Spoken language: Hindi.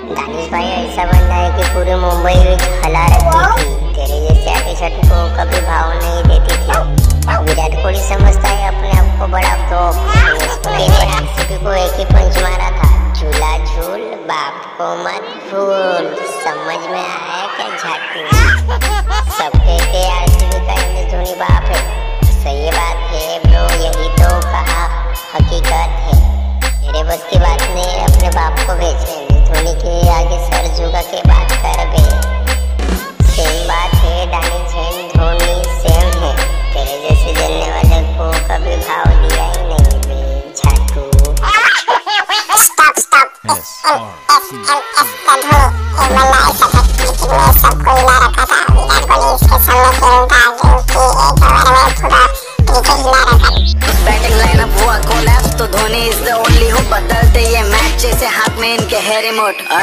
दानिश भाई ऐसा बंदा है कि पूरी मुंबई में हला रखी थी। तेरे जैसे आर्टिस्ट को कभी भाव नहीं देती थी। विराट कोहली समझता है अपने आप को बड़ा टॉप। तेरे आरसीबी को एक ही पंच मारा था, झूला झूल बाप को मत भूल। समझ में आया क्या झाटू? सब कहते आरसीबी का MS धोनी बाप है। सही बात है ब्रो, यही तो कहा हकीकत है। मेरे बस की बात नहीं अपने बाप को भेजे। धोनी के आगे सर झुका के बात कर बे। सेम बात है दानिश एंड धोनी सेम है। तेरे जैसे जलने वाले को कभी भाव दिया ही नहीं बे झाटू। स्टॉप SLS का धोनी मल्ला ऐसा था, लेकिन मैं सबको हिला रखा था। विराट कोहली इसके सामने खेलता क्योंकि एक ओवर में पूरा क्रिकेट हिला रखा। बैटिंग लाइनअप हुआ कोलैप्स तो Dhoni is the only who बदलते ये मैच जैसे हाथ में इनके है रिमोट।